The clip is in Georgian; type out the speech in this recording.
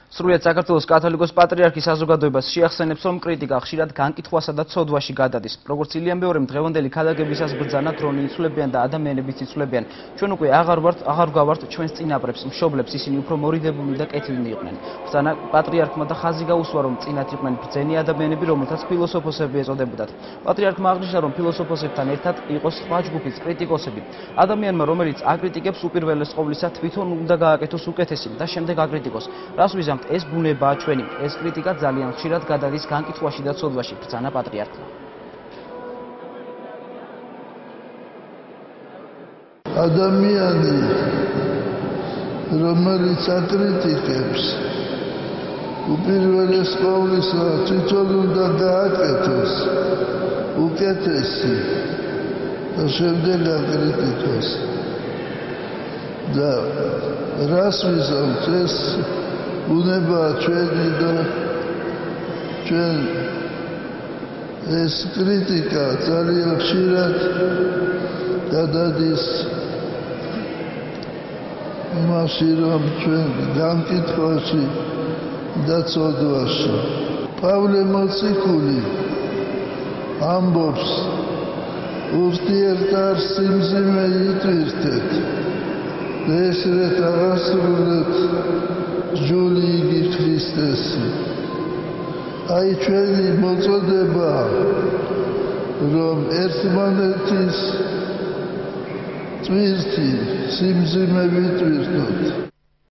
სრულიად საქართველოს კათოლიკოს პატრიარქის საზოგადოებას შეახსენებს, რომ კრიტიკა ხშირად განკითხვასა და ცოდვაში გადადის. როგორც ილია მეორემ დღევანდელი ქადაგებისას ბრძანა დრონი იცვლებიან და ადამიანებიც იცვლებიან. ჩვენ უკვე აღარ გავართ ჩვენს წინაპრებს, მშობლებს, ისინი უფრო მორიდებული და კეთილნი იყვნენ. ბრძანა პატრიარქმა და ხაზი გაუსვა, რომ წინათ იყვნენ ბრძენი ადამიანები, რომელთაც ფილოსოფოსები ეწოდებოდათ. პატრიარქმა აღნიშნა, რომ ფილოსოფოსებთან ერთად იყო სხვა ჯგუფის კრიტიკოსები. ადამიანმა, რომელიც აკრიტიკებს, უპირველეს ყოვლისა თვითონ უნდა გააკეთოს უკეთესი და შემდეგ აკრიტიკოს. რას ვიზამთ, ეს ბუნებაა ჩვენი. ეს კრიტიკა ძალიან ხშირად გადადის განკითხვაში და ცოდვაში, ბრძანა პატრიარქმა. ადამიანი, რომელიც აკრიტიკებს, უპირველეს ყოვლისა თვითონ უნდა გააკეთოს უკეთესი და შემდეგ აკრიტიკოს. და რას ვიზამთ, ეს ბუნებაა ჩვენი და ჩვენ ეს კრიტიკა ძალიან ხშირად გადადის იმაში, რომ ჩვენ განკითხვაში და ცოდვაში. პავლე მოციქული ამბობს, ურთიერთ სიმძიმე იტვირთეთ, ესრეთ აღასრულეთ ჯული იგი ქრისტესი. აი ჩვენი მოწოდება, რომ ერთმანეთის ტვირთი სიმძიმე ვიტვირთოთ.